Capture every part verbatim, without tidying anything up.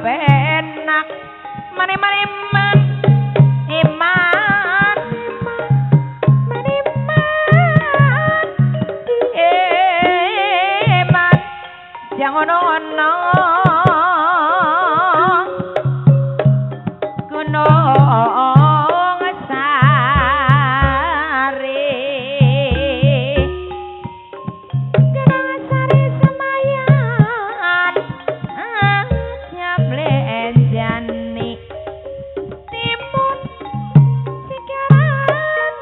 penak mani mani man iman mani man iman jangan ono gunung sari gunung sari semayan aja blenjani timun sikaran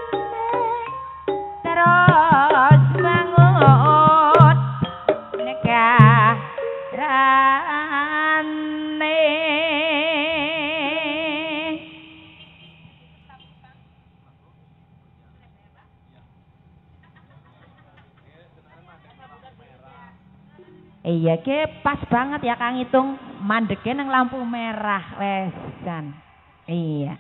terus bangun negarane iya ke pas banget ya Kang Itung mandeke nang lampu merah wesan iya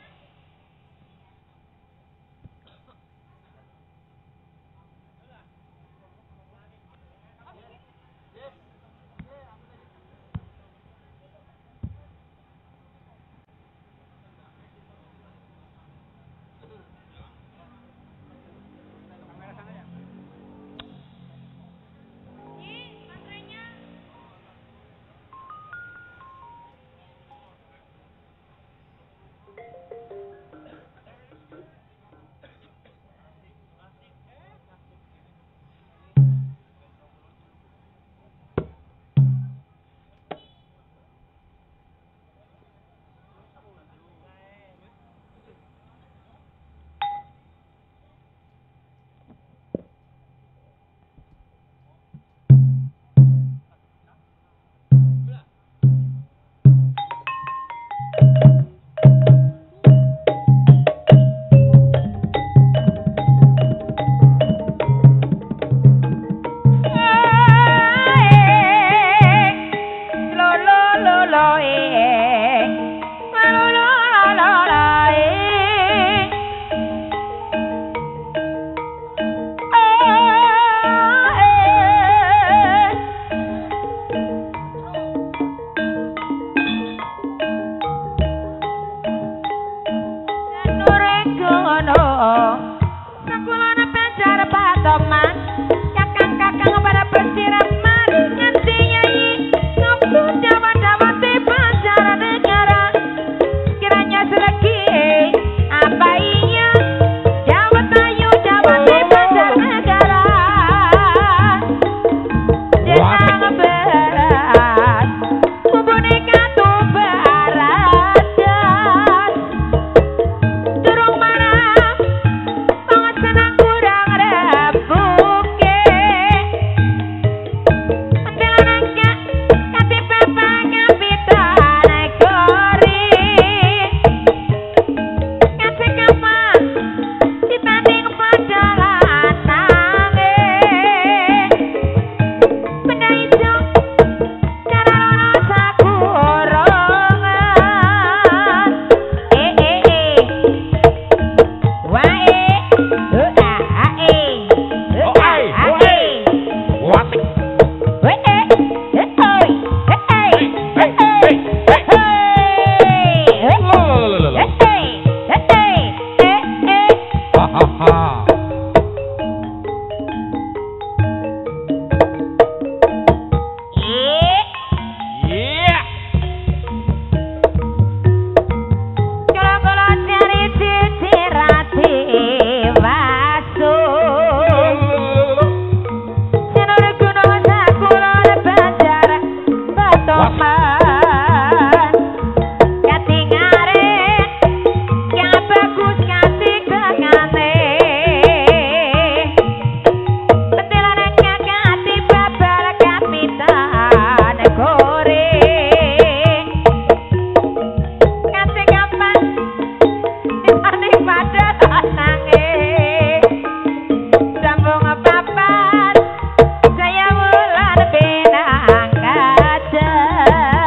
Saya bulan benang kaca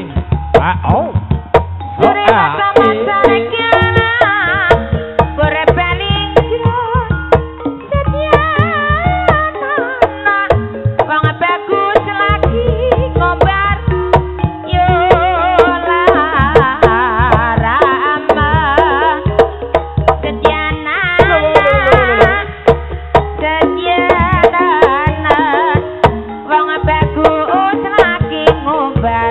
Ah, oh. Sore masa-masa rekana berebeling setiana wong bagus lagi ngombar yo larama setiana setiana wong bagus lagi ngombar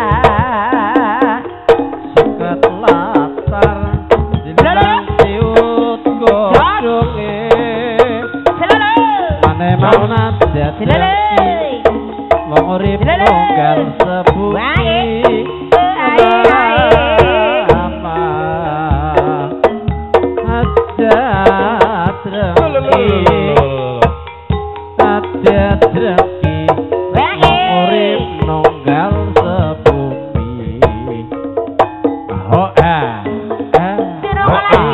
wong urip nonggal sepuhi apa hajat rezeki hajat rezeki wong urip nonggal sepuhi oh ah oh ah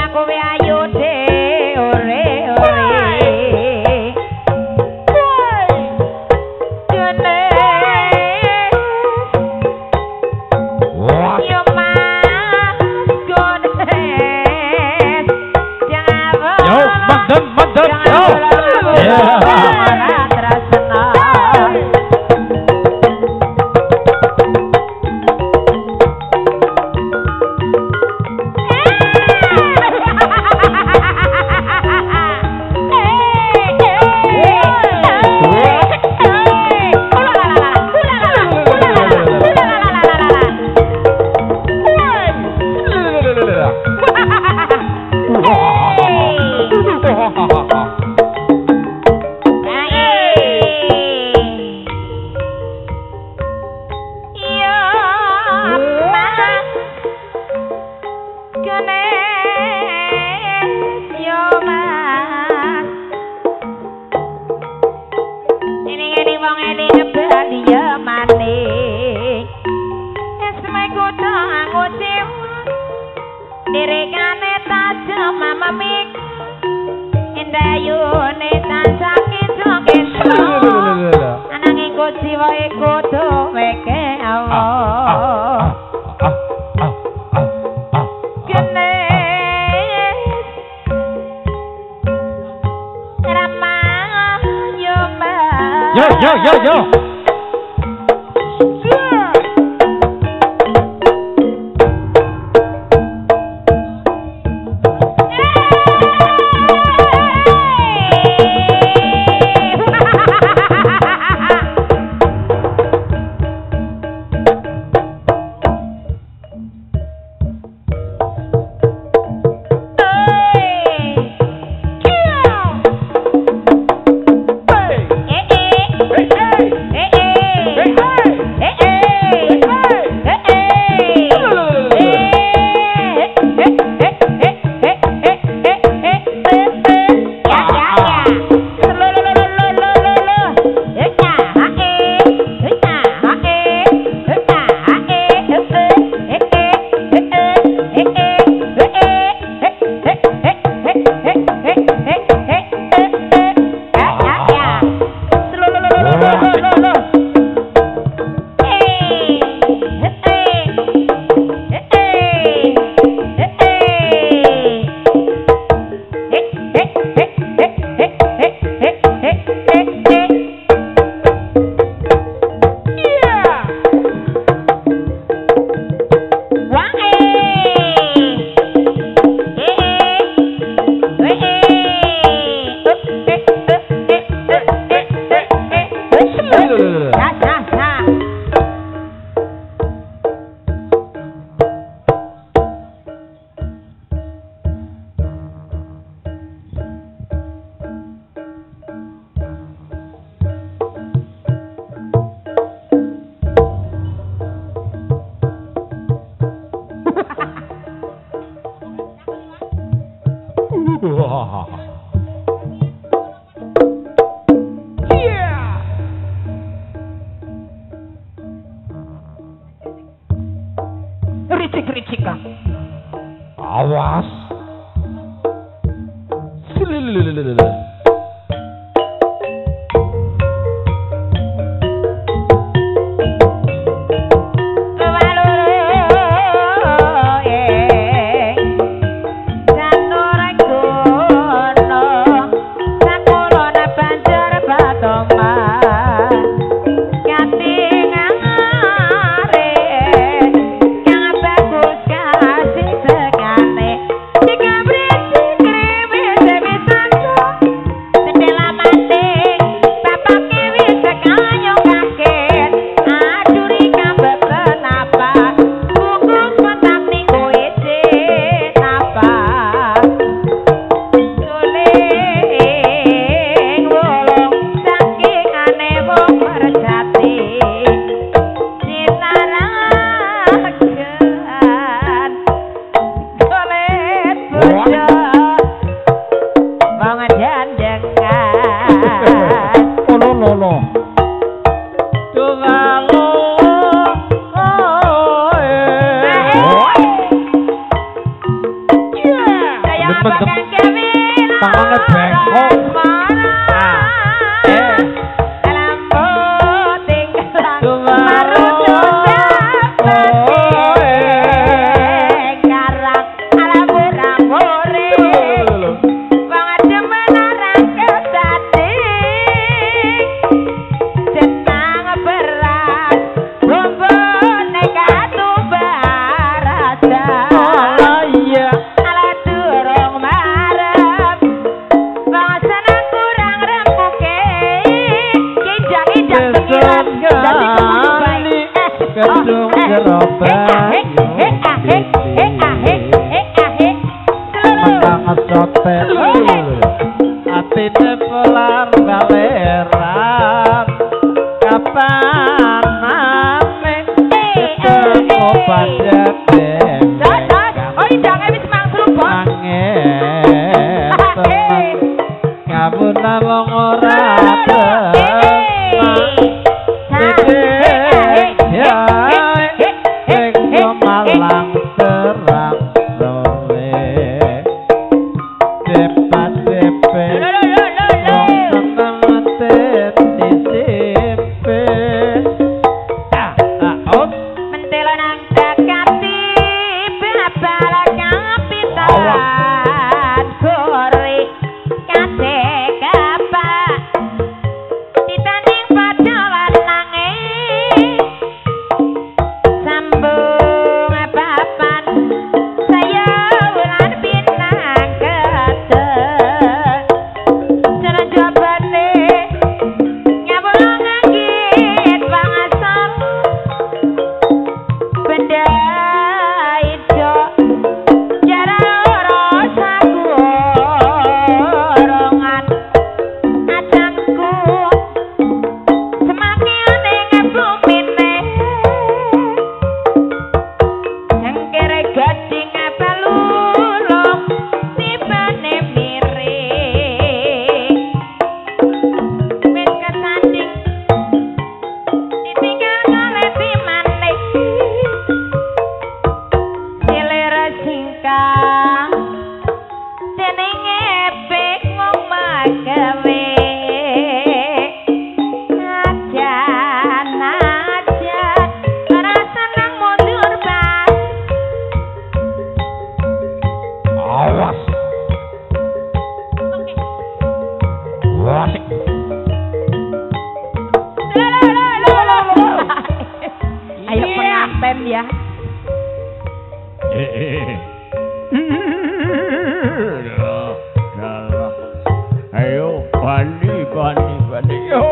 Hey! wong eling bali ya maning esme kudu anggone dirikane tajem mamamik endayune tansah keso-keso ananging kuciwa kudu weke Allah Yo yo yo yo. Ricik-ricikan. Awas. Ngabun namung ora Raden ya. Eh. Ayo bani bani bani yo.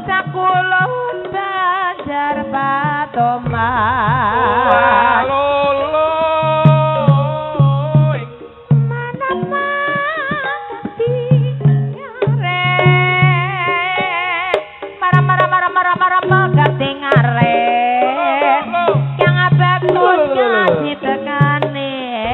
sakulon banjar patoman waloloy mana mati ngare marah marah marah marah marah megati ngare yang bagus ngasih tekane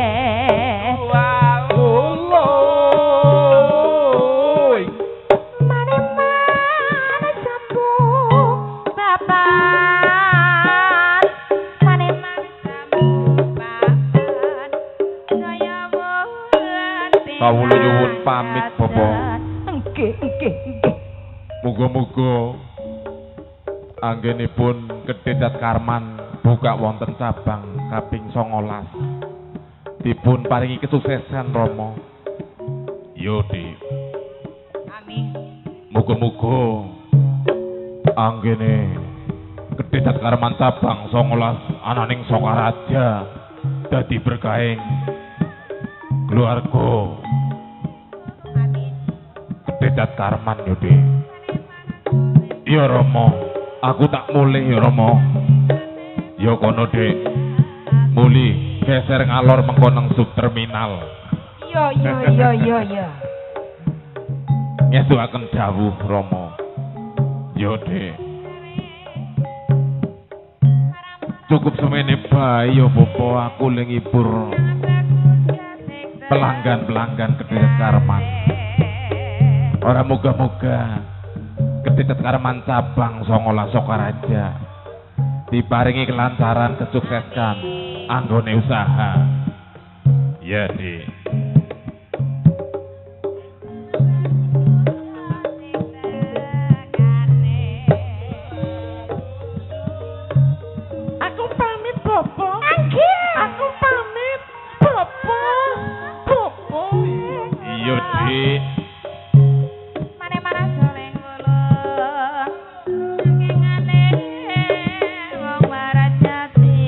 waloloy mana mana sambung papan mana mana sambung papan saya bulan kawula nyuwun pamit Bapak nggih nggih nggih muga-muga anggenipun Kedhedhat Karman buka wonten cabang kaping songolas dipun paringi kesuksesan Rama. Yo Dik. amin Muga-muga anggene Kedhedhat Karman cabang songolas ananing Sokaraja dadi berkahing keluarga amin Kedhedhat Karman yo Dik. Ya Rama, aku tak mulih ya Rama. Ya kono Dik. Muli geser ngalor mengko nang subterminal. iya iya iya iya iya Ngestuaken dawuh Rama. Ya Dik. Cukup semene bae ya Bapak aku le ngibur pelanggan-pelanggan Kedhedhat Karman. Ora moga-moga Kedhedhat Karman cabang songolas Sokaraja diparingi kelancaran kesuksesan anggone usaha. Ya Dik. aku pamit Bobo nggih aku pamit Bobo Bobo Iya Dik. mana-mana soleng golong ngene wong marajati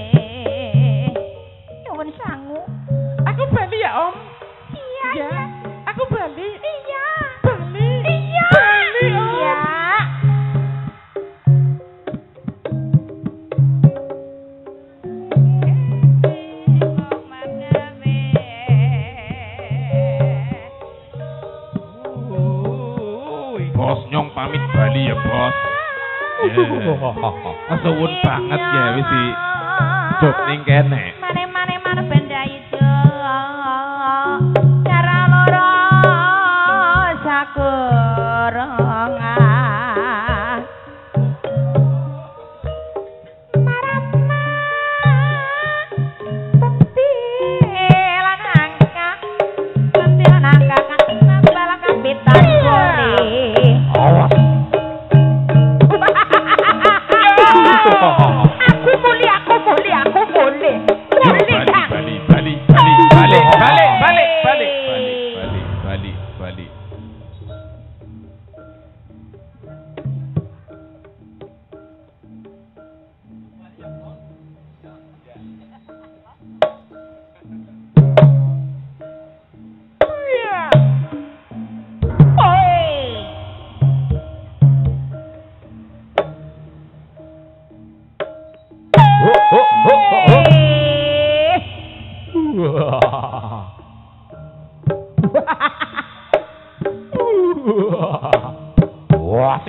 nyuwun sangu Aku bali ya Om. iya Ya, aku bali. iya Bali. iya Bali Om. iya wong marajati Uy. Bos nyong pamit bali ya Bos. Ya. Suwun banget ya wis di job ning kene. mane mane mane benda ijo cara loro sakurongan marama tempilan angka tempilan angka bala kapitan kuri Awas. aku boleh aku boleh aku boleh Yo boleh bali Kang. bali bali bali bali bali bali bali bali bali bali. Iya. Oi. Ho ho ho ho. Eh. Wah.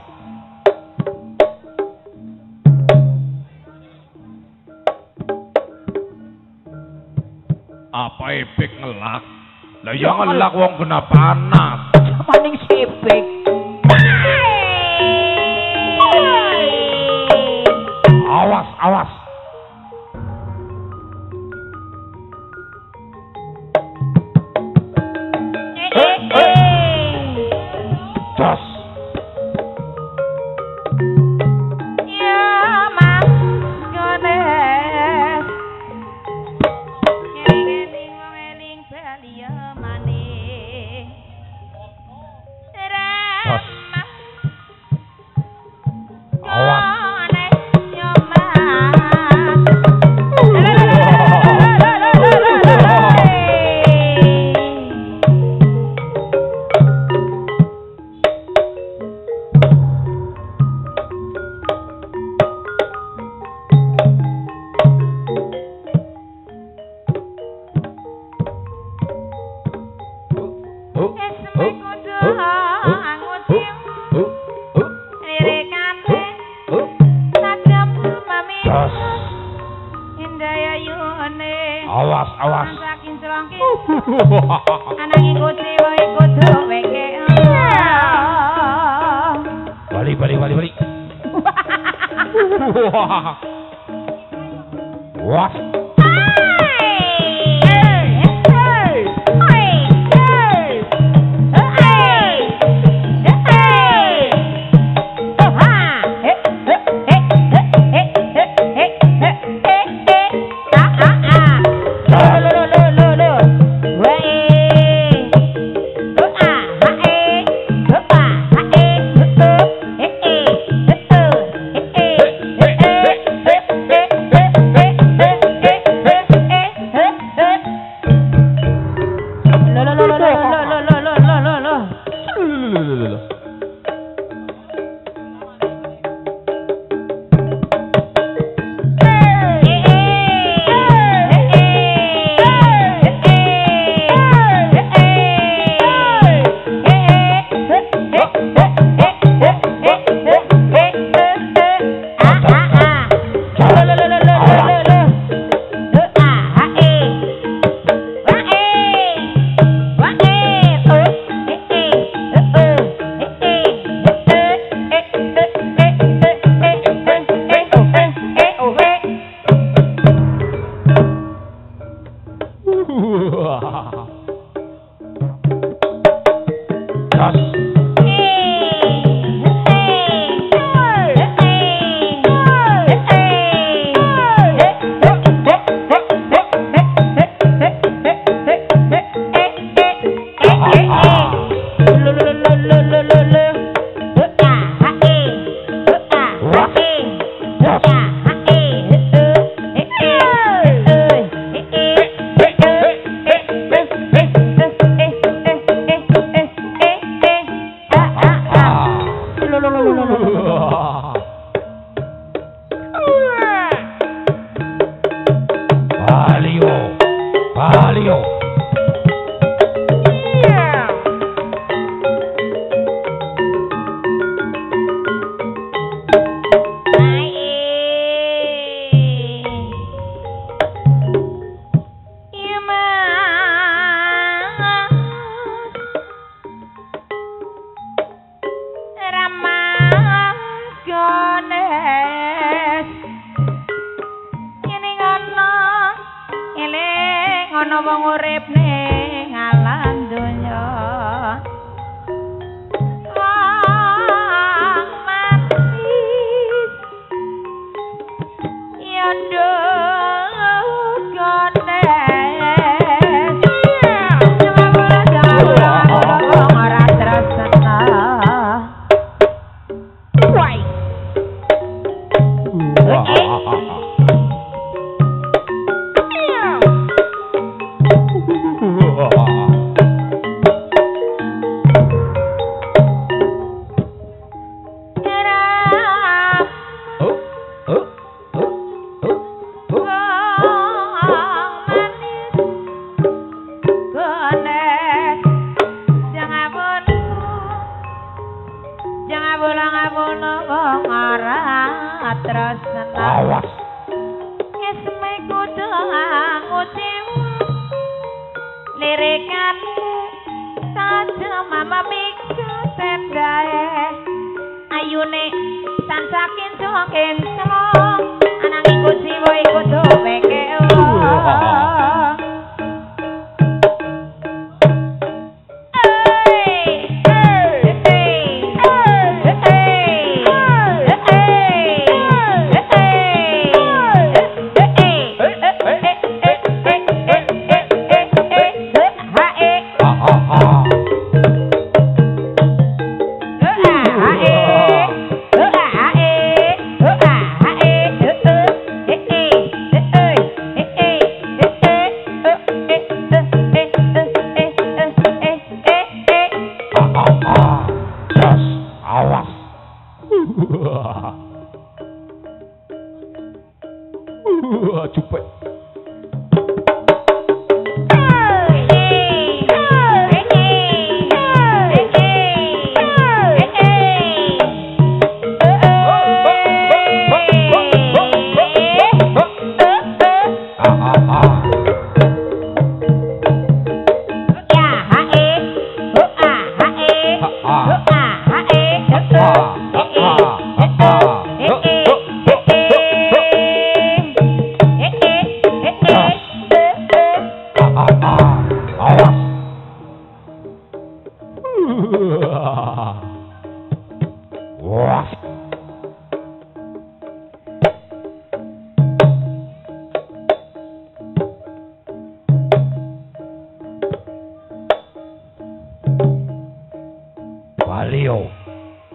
Apa epek ngelak? Lah ya ngelak wong kena panas. Maning sipik. Awas, awas. Das. Ya mas gones. Ngeling wong eling bali ya maning. Ananging kuci wae kudu weke. Bali bali bali bali. Wah.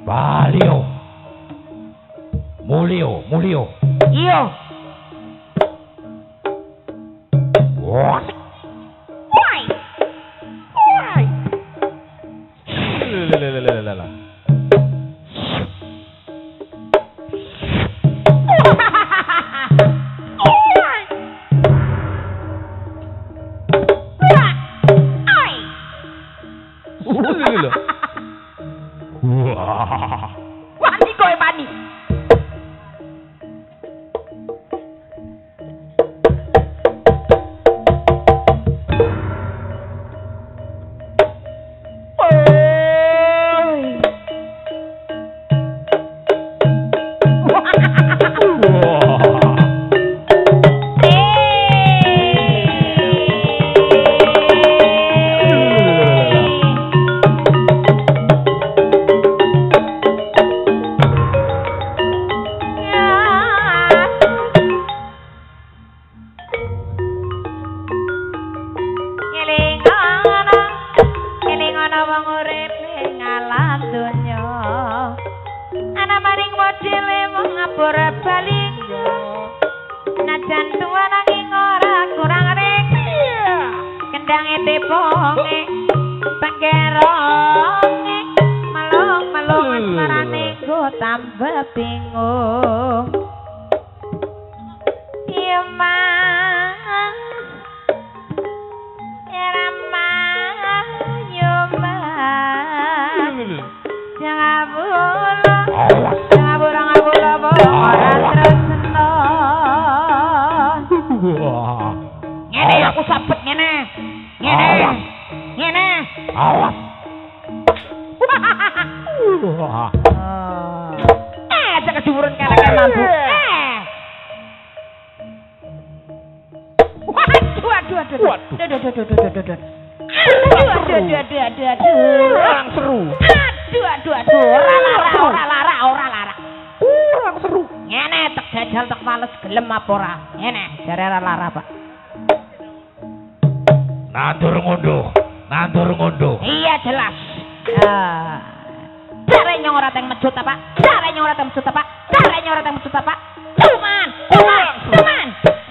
Balio. Mulio, mulio. Iya. Wah. Why? Why? Lelelelelelelele. Wah. Wani kowe pani. Nandur ngondo, nandur ngondo. Iya jelas. Ah. Caranya ora teng mejut apa? Caranya ora teng mejut apa? Caranya ora teng mejut apa? Cuman, cuman, cuman.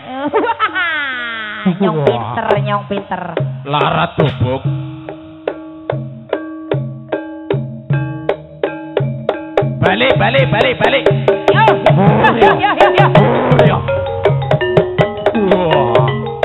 Nyong pinter, nyong pinter. Larat dobok. Balik, balik, balik, balik. Yo, yo, yo, yo, yo. Yo. Wah.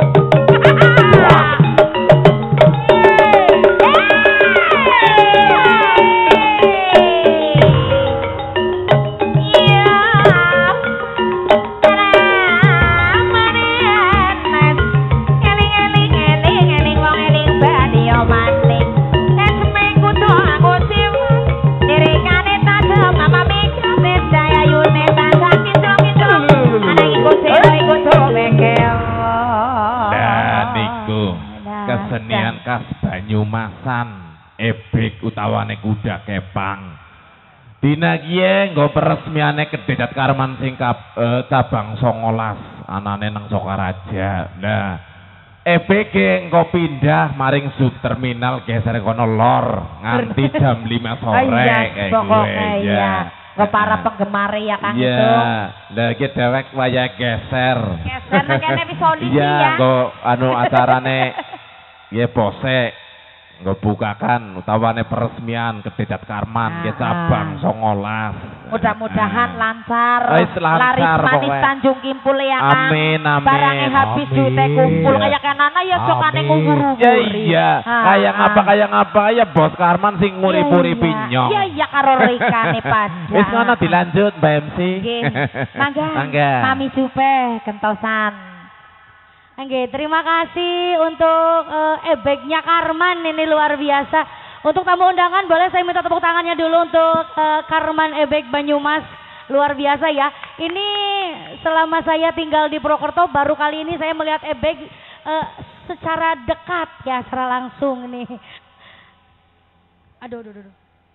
Kesenian khas Banyumasan, ebek utawane kuda kepang. Dina kiye nggo peresmiane Kedhedhat Karman sing eh, cabang songolas anane nang Sokaraja. Nah, ebek engko pindah maring sub terminal geser kono lor nganti jam lima sore kayak pokoknya gue. Ya. Ke para penggemar ya Kang itu. Iya, lah iki dewek waya geser. Geser nang kene wis audisi Iya, ya. nggo anu acarane ya bose nggak bukakan utawane peresmian Kedhedhat Karman ya cabang songolas. Mudah-mudahan lancar. Wis lancar Laris manis pokoknya. Tanjung Kimpul ya kan. Amin, amin. Barangnya habis Amin. duitnya kumpul kayak kanana ya sokane ngubur-uburi. Ya iya, kayak ngapa kayak ngapa ya Bos Karman sing ngurip-uripi nyong. Iya iya karo rikane pajak. Wis ngono dilanjut Mbak M C. Nggih. Mangga. Mangga. Mami Supe kentosan. Oke, terima kasih untuk uh, ebeknya Karman ini luar biasa. Untuk tamu undangan boleh saya minta tepuk tangannya dulu untuk uh, Karman Ebek Banyumas. Luar biasa ya. Ini selama saya tinggal di Purwokerto baru kali ini saya melihat ebek uh, secara dekat ya, secara langsung nih. Aduh, aduh, aduh.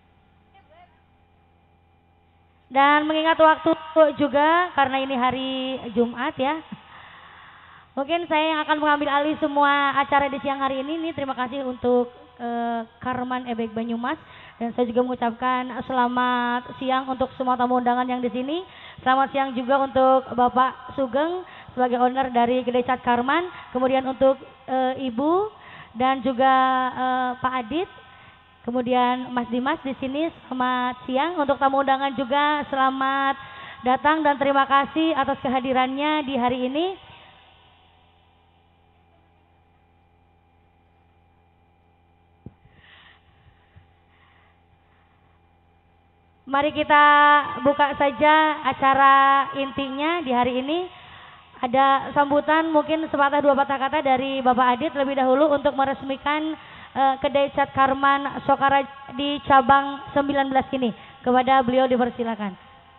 Dan mengingat waktu juga karena ini hari Jumat ya. Mungkin saya yang akan mengambil alih semua acara di siang hari ini. Nih, terima kasih untuk uh, Karman Ebek Banyumas. Dan saya juga mengucapkan selamat siang untuk semua tamu undangan yang di sini. Selamat siang juga untuk Bapak Sugeng sebagai owner dari Kedai Cat Karman. Kemudian untuk e, Ibu dan juga e, Pak Adit. Kemudian Mas Dimas di sini selamat siang. Untuk tamu undangan juga selamat datang dan terima kasih atas kehadirannya di hari ini. Mari kita buka saja acara intinya di hari ini. Ada sambutan mungkin sepatah dua patah kata dari Bapak Adit lebih dahulu untuk meresmikan uh, Kedai Cat Karman Sokaraja di cabang sembilan belas ini. Kepada beliau dipersilakan.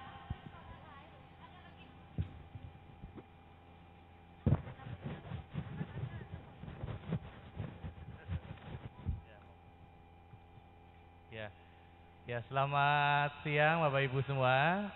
Ya. Ya, selamat siang Bapak Ibu semua.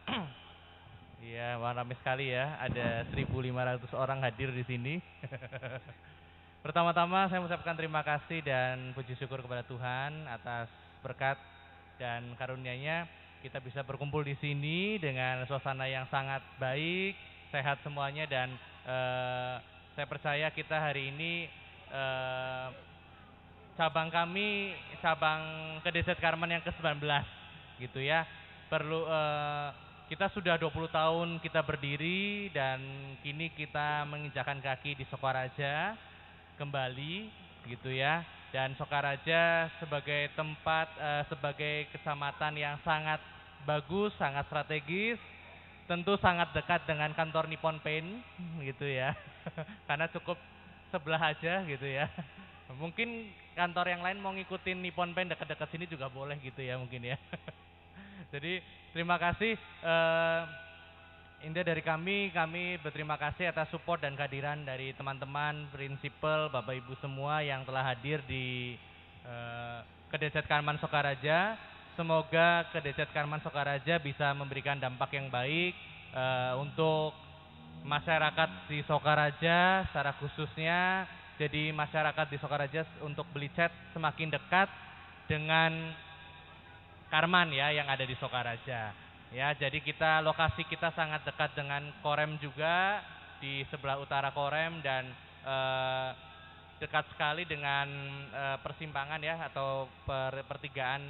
Iya, ramai sekali ya. Ada seribu lima ratus orang hadir di sini. Pertama-tama saya mengucapkan terima kasih dan puji syukur kepada Tuhan atas berkat dan karunia-Nya kita bisa berkumpul di sini dengan suasana yang sangat baik, sehat semuanya dan eh, saya percaya kita hari ini eh, cabang kami, cabang Kedai Cat Karman yang ke sembilan belas gitu ya. Perlu uh, kita sudah dua puluh tahun kita berdiri dan kini kita menginjakan kaki di Sokaraja kembali gitu ya. Dan Sokaraja sebagai tempat uh, sebagai kecamatan yang sangat bagus, sangat strategis, tentu sangat dekat dengan kantor Nippon Paint gitu ya. Karena cukup sebelah aja gitu ya. Mungkin kantor yang lain mau ngikutin Nippon Paint dekat-dekat sini juga boleh gitu ya mungkin ya. Jadi terima kasih uh, Indah dari kami, kami berterima kasih atas support dan kehadiran dari teman-teman, prinsipal, Bapak Ibu semua yang telah hadir di uh, Kedai Cat Karman Sokaraja. Semoga Kedai Cat Karman Sokaraja bisa memberikan dampak yang baik uh, untuk masyarakat di Sokaraja secara khususnya. Jadi masyarakat di Sokaraja untuk beli cat semakin dekat dengan Karman ya yang ada di Sokaraja. Ya, jadi kita lokasi kita sangat dekat dengan Korem juga di sebelah utara Korem dan eh, dekat sekali dengan eh, persimpangan ya atau per, pertigaan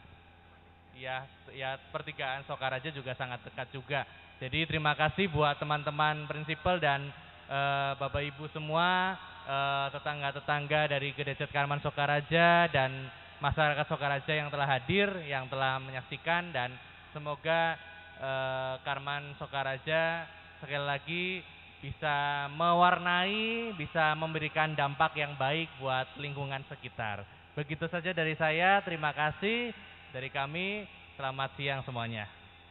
ya ya pertigaan Sokaraja juga sangat dekat juga. Jadi terima kasih buat teman-teman prinsipal dan eh, Bapak Ibu semua. Tetangga-tetangga dari Kedai Cat Karman Sokaraja dan masyarakat Sokaraja yang telah hadir, yang telah menyaksikan dan semoga eh, Karman Sokaraja sekali lagi bisa mewarnai, bisa memberikan dampak yang baik buat lingkungan sekitar. Begitu saja dari saya, terima kasih dari kami, selamat siang semuanya.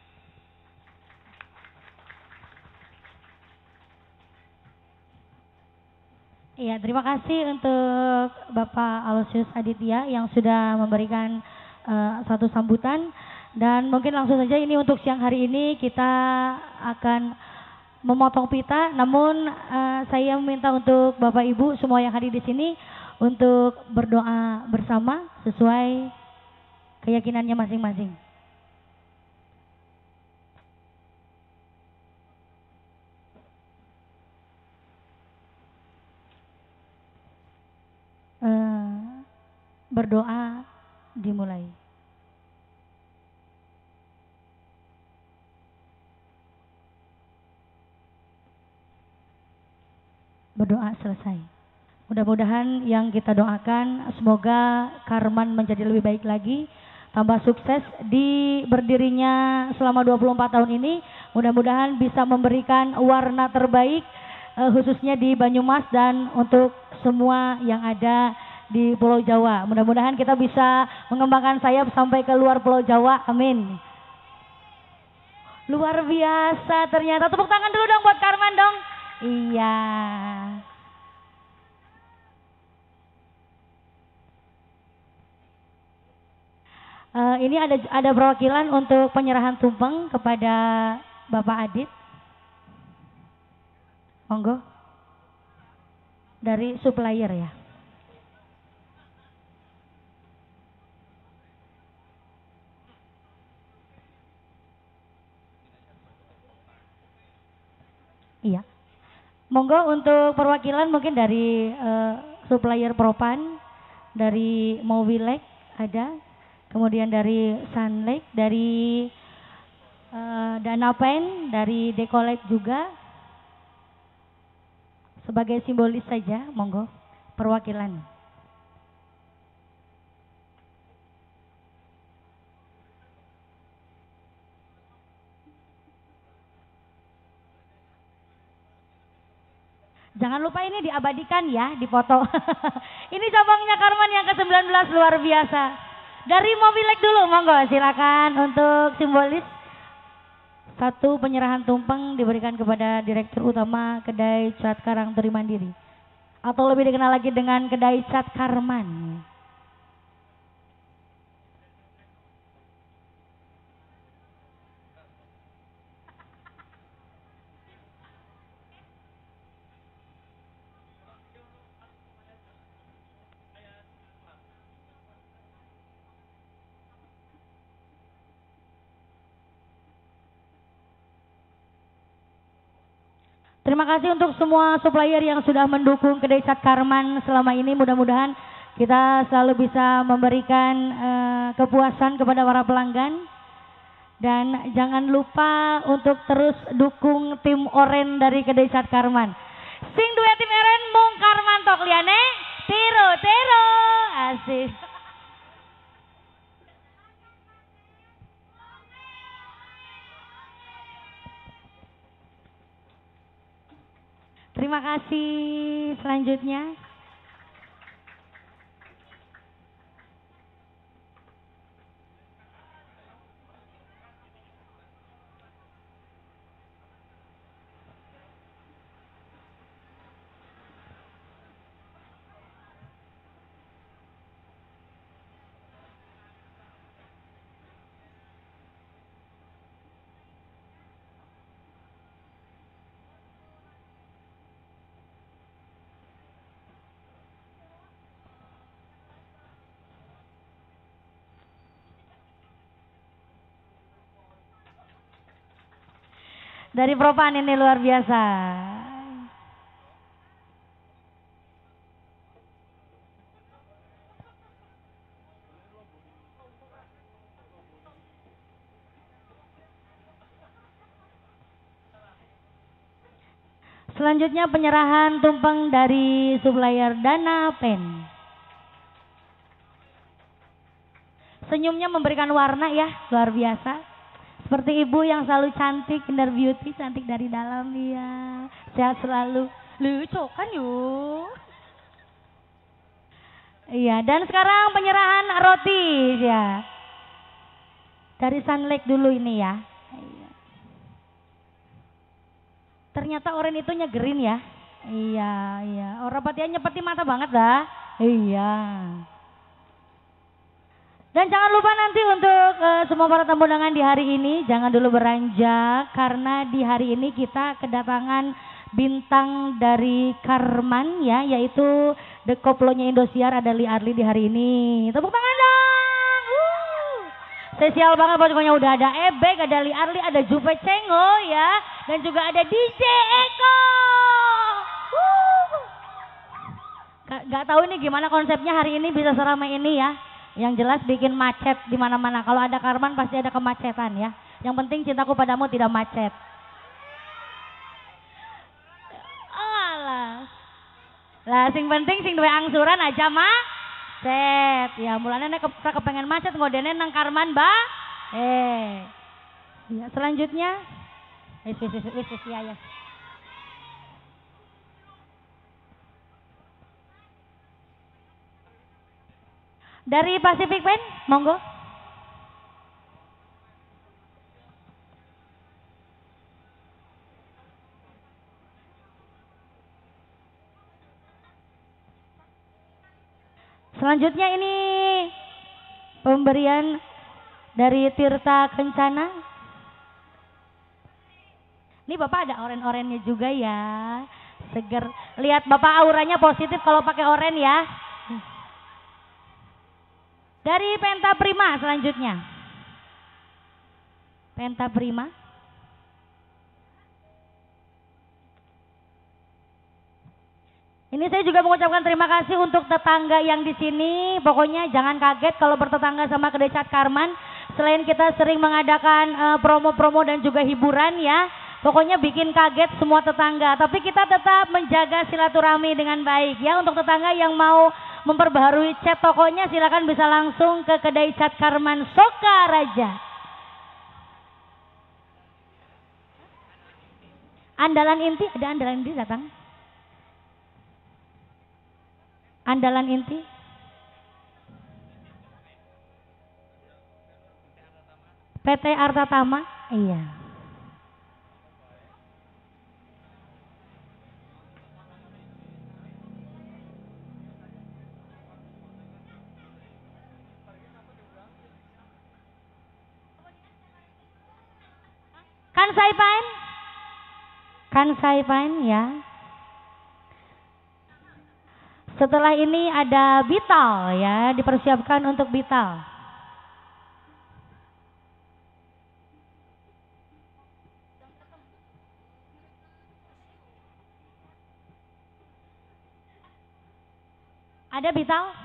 Iya, terima kasih untuk Bapak Aloysius Aditya yang sudah memberikan uh, satu sambutan dan mungkin langsung saja ini untuk siang hari ini kita akan memotong pita. Namun uh, saya meminta untuk Bapak Ibu semua yang hadir di sini untuk berdoa bersama sesuai keyakinannya masing-masing. Uh, berdoa dimulai. Berdoa selesai. Mudah-mudahan yang kita doakan semoga Karman menjadi lebih baik lagi, tambah sukses di berdirinya selama dua puluh empat tahun ini. Mudah-mudahan bisa memberikan warna terbaik uh, khususnya di Banyumas dan untuk semua yang ada di Pulau Jawa. Mudah-mudahan kita bisa mengembangkan sayap sampai ke luar Pulau Jawa. Amin. Luar biasa ternyata. Tepuk tangan dulu dong buat Karman dong. Iya. Uh, ini ada ada perwakilan untuk penyerahan tumpeng kepada Bapak Adit. Monggo. Dari supplier ya. Iya. Monggo untuk perwakilan mungkin dari uh, supplier Propan, dari Mobilek ada, kemudian dari Sunlake, dari uh, Danapen, dari Decolet juga. Sebagai simbolis saja, monggo perwakilan. Jangan lupa ini diabadikan ya, dipoto. Ini cabangnya Karman yang ke sembilan belas luar biasa. Dari Mobilek dulu, monggo silakan untuk simbolis. Satu penyerahan tumpeng diberikan kepada Direktur Utama Kedai Cat Karang Turi Mandiri. Atau lebih dikenal lagi dengan Kedai Cat Karman. Terima kasih untuk semua supplier yang sudah mendukung Kedai Cat Karman selama ini. Mudah-mudahan kita selalu bisa memberikan uh, kepuasan kepada para pelanggan. Dan jangan lupa untuk terus dukung tim Oren dari Kedai Cat Karman. Sing dua tim Oren mung Karman tok liane tiro tiro asik. Terima kasih. Selanjutnya dari Propan ini luar biasa. Selanjutnya penyerahan tumpeng dari supplier Danapen. Senyumnya memberikan warna ya, luar biasa. Seperti ibu yang selalu cantik, Kinder Beauty, cantik dari dalam ya. Sehat selalu. Lucu kan yuk. Iya, dan sekarang penyerahan roti ya. Dari Sunlake dulu ini ya. Ternyata oren itu nyegerin ya. Iya, iya. Orang patian nyepeti mata banget dah. Iya. Dan jangan lupa nanti untuk uh, semua para tamu undangan di hari ini jangan dulu beranjak karena di hari ini kita kedatangan bintang dari Karman ya, yaitu The Koplonya Indosiar ada Li Arli di hari ini. Tepuk tangan dong. Uh. Spesial banget pokoknya, udah ada Ebek, ada Li Arli, ada Juve Cengo ya, dan juga ada D J Eko. Uh. Gak, gak tahu nih gimana konsepnya hari ini bisa seramai ini ya. Yang jelas bikin macet di mana-mana. Kalau ada Karman pasti ada kemacetan ya. Yang penting cintaku padamu tidak macet. Alah. Lah sing penting sing duwe angsuran aja mah set. Ya mulane nek ke, kepengen macet ngodene nang Karman, Mbak. Eh. Ya selanjutnya wis wis wis wis ya ya. Dari Pacific Pen, monggo. Selanjutnya ini pemberian dari Tirta Kencana. Ini Bapak ada oren-orennya juga ya. Seger. Lihat Bapak auranya positif kalau pakai oren ya. Dari Penta Prima selanjutnya. Penta Prima. Ini saya juga mengucapkan terima kasih untuk tetangga yang di sini. Pokoknya jangan kaget kalau bertetangga sama Kedai Cat Karman. Selain kita sering mengadakan uh, promo-promo dan juga hiburan ya. Pokoknya bikin kaget semua tetangga. Tapi kita tetap menjaga silaturahmi dengan baik ya. Untuk tetangga yang mau memperbaharui cat tokonya silakan bisa langsung ke Kedai Cat Karman Sokaraja. Andalan inti, ada andalan inti datang. Andalan inti. P T Arta Tama, iya. Kan Saipan? Kan Saipan ya. Setelah ini ada Bital ya, dipersiapkan untuk Bital. Ada Bital?